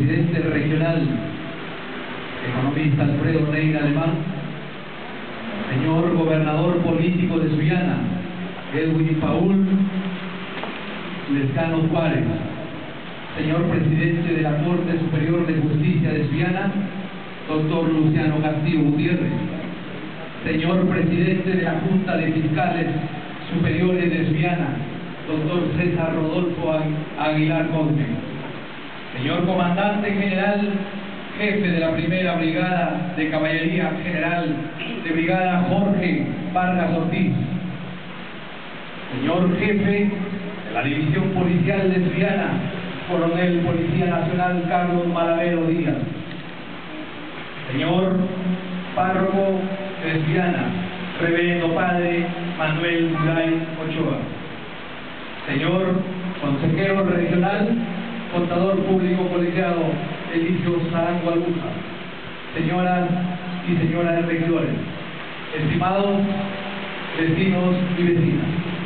presidente regional, economista Alfredo Neira Alemán, señor gobernador político de Sullana, Edwin Paul Lescano Juárez, señor presidente de la Corte Superior de Justicia de Sullana, doctor Luciano Castillo Gutiérrez, señor presidente de la Junta de Fiscales Superiores de Sullana, doctor César Rodolfo Aguilar Cosme, señor comandante general, jefe de la Primera Brigada de Caballería General de Brigada Jorge Vargas Ortiz, señor jefe de la División Policial de Sullana, coronel Policía Nacional Carlos Malavero Díaz, señor párroco de Sullana, reverendo padre Manuel Muray Ochoa, señor consejero regional, contador público colegiado Eligio Sarango Aluja, señoras y señores regidores, estimados vecinos y vecinas.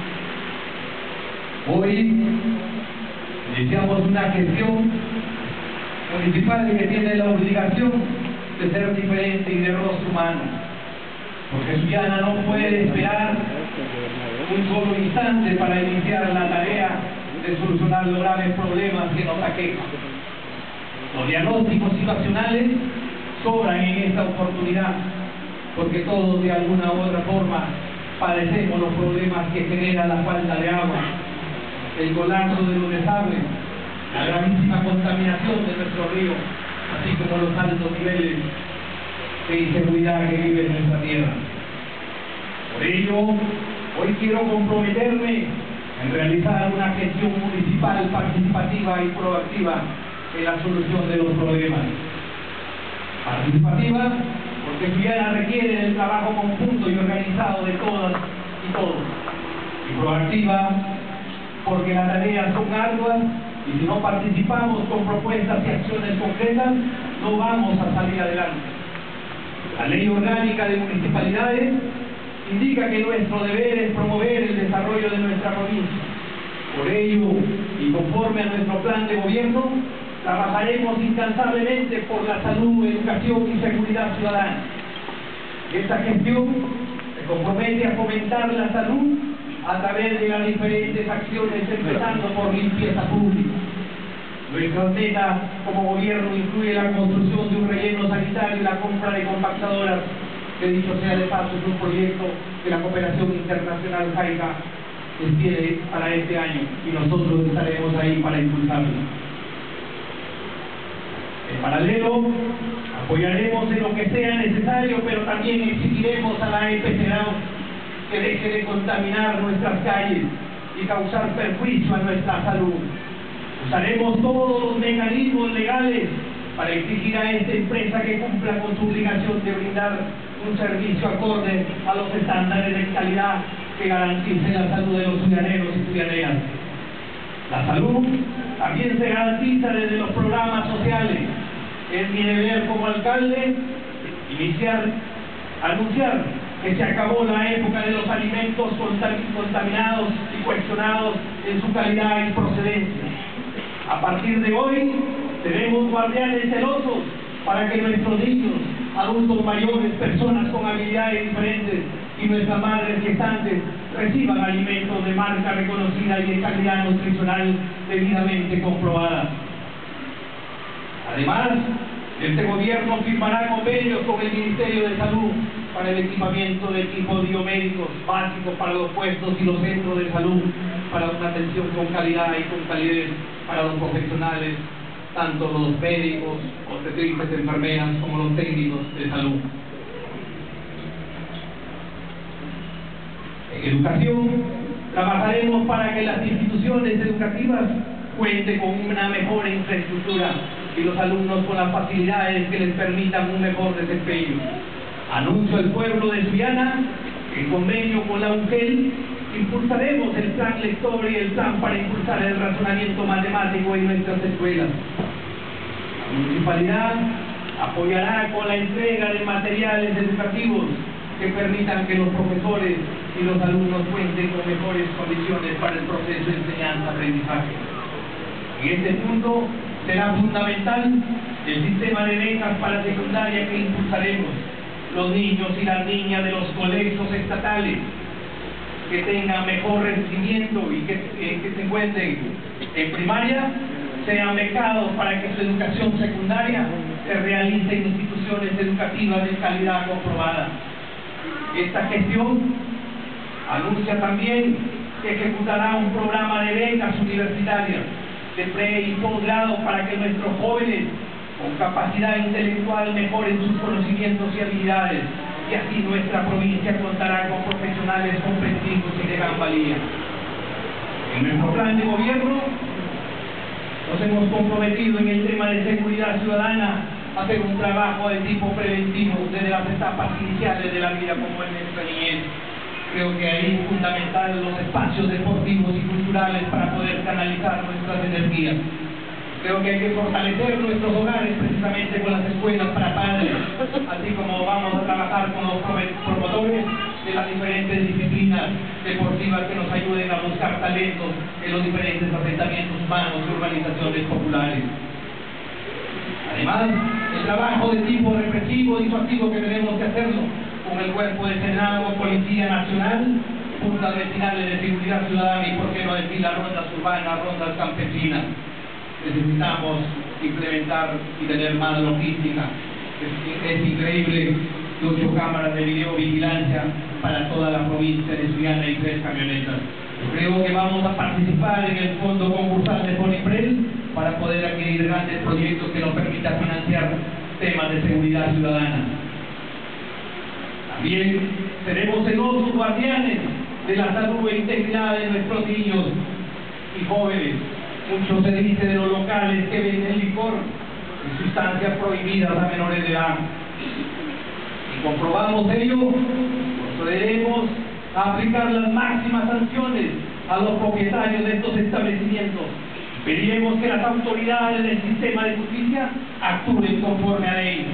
Hoy iniciamos una gestión municipal que tiene la obligación de ser diferente y de rostro humano, porque Sullana no puede esperar un solo instante para iniciar la tarea de solucionar los graves problemas que nos aquejan. Los diagnósticos situacionales sobran en esta oportunidad, porque todos de alguna u otra forma padecemos los problemas que genera la falta de agua, el colapso de los desagües, la gravísima contaminación de nuestro río, así como los altos niveles de inseguridad que vive en nuestra tierra. Por ello, hoy quiero comprometerme en realizar una gestión municipal participativa y proactiva en la solución de los problemas. Participativa porque Sullana requiere del trabajo conjunto y organizado de todas y todos. Y proactiva porque las tareas son arduas y si no participamos con propuestas y acciones concretas, no vamos a salir adelante. La Ley Orgánica de Municipalidades indica que nuestro deber es promover el desarrollo de nuestra provincia. Por ello, y conforme a nuestro plan de gobierno, trabajaremos incansablemente por la salud, educación y seguridad ciudadana. Esta gestión se compromete a fomentar la salud a través de las diferentes acciones, empezando por limpieza pública. Nuestra meta como gobierno incluye la construcción de un relleno sanitario y la compra de compactadoras, que dicho sea de paso es un proyecto que la Cooperación Internacional JICA tiene para este año y nosotros estaremos ahí para impulsarlo. En paralelo, apoyaremos en lo que sea necesario, pero también exigiremos a la EPCRA que deje de contaminar nuestras calles y causar perjuicio a nuestra salud. Usaremos todos los mecanismos legales para exigir a esta empresa que cumpla con su obligación de brindar un servicio acorde a los estándares de calidad que garantice la salud de los sullaneros y sullaneras. La salud también se garantiza desde los programas sociales. Es mi deber como alcalde anunciar que se acabó la época de los alimentos contaminados y cuestionados en su calidad y procedencia. A partir de hoy, tenemos guardianes celosos para que nuestros niños, adultos mayores, personas con habilidades diferentes y nuestras madres gestantes reciban alimentos de marca reconocida y de calidad nutricional debidamente comprobada. Además, este gobierno firmará convenios con el Ministerio de Salud para el equipamiento de equipos biomédicos básicos para los puestos y los centros de salud, para una atención con calidad y con calidez para los profesionales, tanto los médicos, obstetristas, enfermeras, como los técnicos de salud. En educación, trabajaremos para que las instituciones educativas cuenten con una mejor infraestructura y los alumnos con las facilidades que les permitan un mejor desempeño. Anuncio al pueblo de Sullana que en convenio con la UNGEL impulsaremos el plan lector y el plan para impulsar el razonamiento matemático en nuestras escuelas. La municipalidad apoyará con la entrega de materiales educativos que permitan que los profesores y los alumnos cuenten con mejores condiciones para el proceso de enseñanza-aprendizaje. En este punto, Será fundamental el sistema de becas para secundaria que impulsaremos. Los niños y las niñas de los colegios estatales que tengan mejor rendimiento y que se encuentren en primaria sean becados para que su educación secundaria se realice en instituciones educativas de calidad comprobada. Esta gestión anuncia también que ejecutará un programa de becas universitarias de pre y posgrado para que nuestros jóvenes con capacidad intelectual mejoren sus conocimientos y habilidades, y así nuestra provincia contará con profesionales competitivos y de gran valía. En nuestro plan de gobierno nos hemos comprometido en el tema de seguridad ciudadana a hacer un trabajo de tipo preventivo desde las etapas iniciales de la vida, como en nuestra niñez. Creo que ahí es fundamental los espacios deportivos y culturales para poder canalizar nuestras energías. Creo que hay que fortalecer nuestros hogares precisamente con las escuelas para padres, así como vamos a trabajar con los promotores de las diferentes disciplinas deportivas que nos ayuden a buscar talentos en los diferentes asentamientos humanos y urbanizaciones populares. Además, el trabajo de tipo represivo y disuasivo que tenemos que hacerlo con el Cuerpo de Senado, Policía Nacional, juntas vecinales de seguridad ciudadana y, por qué no decir, las rondas urbanas, rondas campesinas. Necesitamos implementar y tener más logística. Es increíble, 8 cámaras de videovigilancia para toda la provincia de Sullana y 3 camionetas. Creo que vamos a participar en el fondo concursal de FONIPRED para poder adquirir grandes proyectos que nos permitan financiar temas de seguridad ciudadana. También seremos celosos guardianes de la salud e integridad de nuestros niños y jóvenes. Mucho se dice de los locales que venden licor y sustancias prohibidas a menores de edad. Si comprobamos ello, procederemos a aplicar las máximas sanciones a los propietarios de estos establecimientos. Pediremos que las autoridades del sistema de justicia actúen conforme a ley.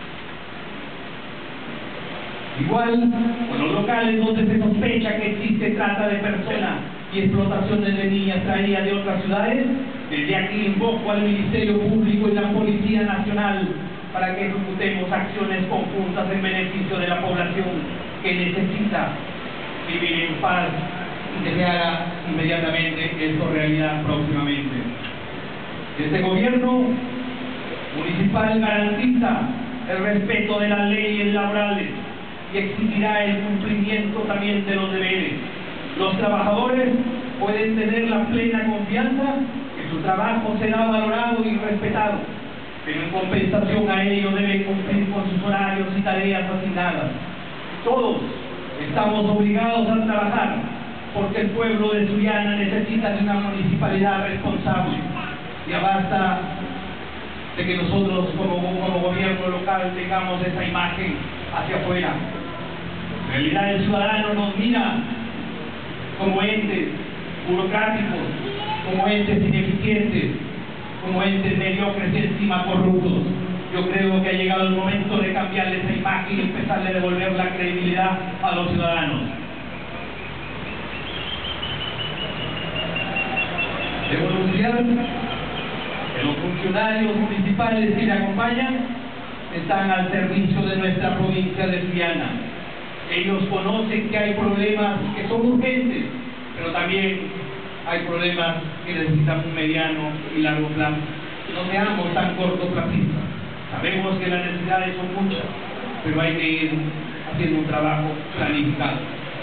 Igual, con los locales donde se sospecha que existe trata de personas y explotaciones de niñas traídas de otras ciudades, desde aquí invoco al Ministerio Público y la Policía Nacional para que ejecutemos acciones conjuntas en beneficio de la población que necesita vivir en paz y que se haga inmediatamente esto realidad próximamente. Este gobierno municipal garantiza el respeto de las leyes laborales y exigirá el cumplimiento también de los deberes. Los trabajadores pueden tener la plena confianza que su trabajo será valorado y respetado, pero en compensación a ello deben cumplir con sus horarios y tareas asignadas. Todos estamos obligados a trabajar porque el pueblo de Sullana necesita de una municipalidad responsable. Ya basta de que nosotros como gobierno local tengamos esa imagen hacia afuera. En realidad el ciudadano nos mira como entes burocráticos, como entes ineficientes, como entes mediocres y encima corruptos. Yo creo que ha llegado el momento de cambiarle esa imagen y empezarle a devolver la credibilidad a los ciudadanos. Debo anunciar que los funcionarios municipales que me acompañan están al servicio de nuestra provincia de Sullana. Ellos conocen que hay problemas que son urgentes, pero también hay problemas que necesitan un mediano y largo plazo. No seamos tan cortoplacistas. Sabemos que las necesidades son muchas, pero hay que ir haciendo un trabajo planificado.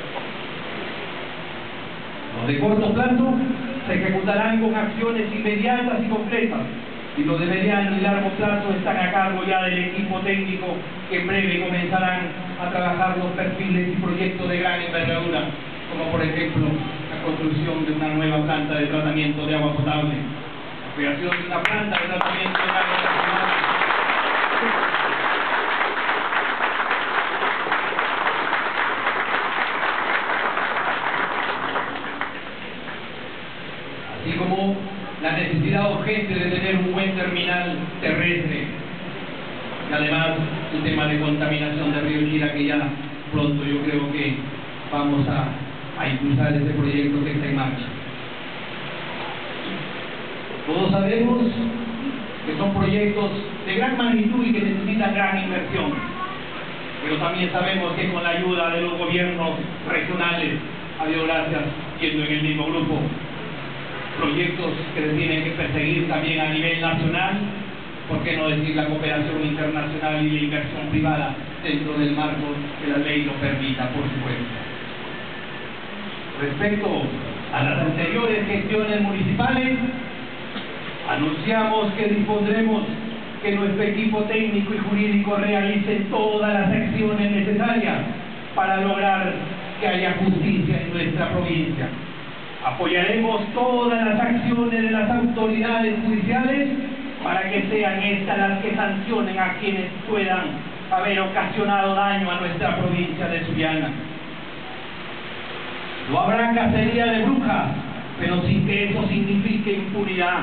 Los de corto plazo se ejecutarán con acciones inmediatas y concretas, y los de mediano y largo plazo están a cargo ya del equipo técnico que en breve comenzarán a trabajar los perfiles y proyectos de gran envergadura, como por ejemplo la construcción de una nueva planta de tratamiento de agua potable, la creación de una planta de tratamiento de agua potable, así como la necesidad urgente de tener un buen terminal terrestre, y además el tema de contaminación del río Chira, que ya pronto yo creo que vamos a impulsar ese proyecto que está en marcha. Todos sabemos que son proyectos de gran magnitud y que necesitan gran inversión. Pero también sabemos que con la ayuda de los gobiernos regionales, a Dios gracias, siendo en el mismo grupo, proyectos que se tienen que perseguir también a nivel nacional, ¿por qué no decir la cooperación internacional y la inversión privada dentro del marco que la ley lo permita, por supuesto? Respecto a las anteriores gestiones municipales, anunciamos que dispondremos que nuestro equipo técnico y jurídico realice todas las acciones necesarias para lograr que haya justicia en nuestra provincia. Apoyaremos todas las acciones de las autoridades judiciales para que sean estas las que sancionen a quienes puedan haber ocasionado daño a nuestra provincia de Sullana. No habrá cacería de brujas, pero sin que eso signifique impunidad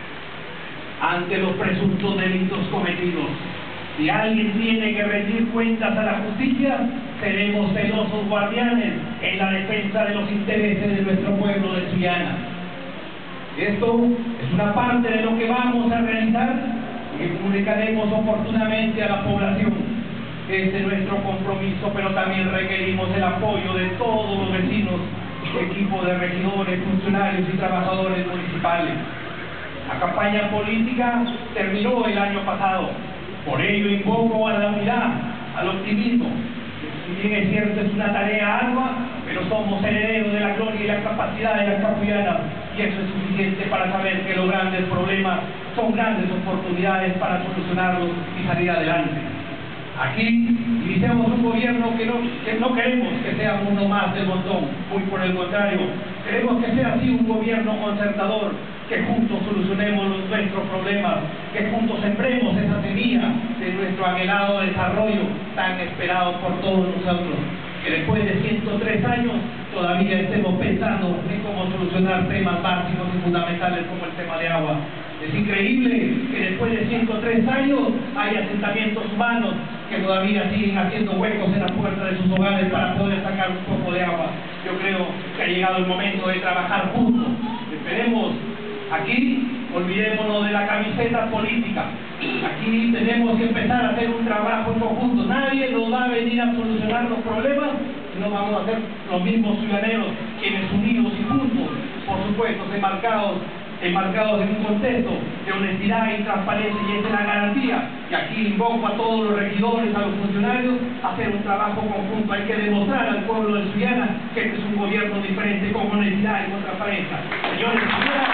ante los presuntos delitos cometidos. Si alguien tiene que rendir cuentas a la justicia, seremos celosos guardianes en la defensa de los intereses de nuestro pueblo de Sullana. Esto es una parte de lo que vamos a realizar y que comunicaremos oportunamente a la población. Este es nuestro compromiso, pero también requerimos el apoyo de todos los vecinos, equipo de regidores, funcionarios y trabajadores municipales. La campaña política terminó el año pasado, por ello invoco a la unidad, al optimismo. Si bien es cierto, es una tarea ardua, pero somos herederos de la gloria y la capacidad de las capullanas, y eso es suficiente para saber que los grandes problemas son grandes oportunidades para solucionarlos y salir adelante. Aquí iniciamos un gobierno que no queremos que sea uno más del montón, muy por el contrario, queremos que sea así un gobierno concertador, que juntos solucionemos nuestros problemas, que juntos sembremos esa semilla de nuestro anhelado desarrollo tan esperado por todos nosotros, que después de 103 años todavía estemos pensando en cómo solucionar temas básicos y fundamentales como el tema de agua. Es increíble que después de 103 años hay asentamientos humanos que todavía siguen haciendo huecos en la puerta de sus hogares para poder sacar un poco de agua. Yo creo que ha llegado el momento de trabajar juntos. Esperemos aquí, olvidémonos de la camiseta política. Aquí tenemos que empezar a hacer un trabajo en conjunto. Nadie nos va a venir a solucionar los problemas, no vamos a ser los mismos ciudadanos quienes unidos y juntos, por supuesto, enmarcados en un contexto de honestidad y transparencia, y esa es la garantía. Y aquí invoco a todos los regidores, a los funcionarios, a hacer un trabajo conjunto. Hay que demostrar al pueblo de Sullana que este es un gobierno diferente, con honestidad y con transparencia. Señores y señoras,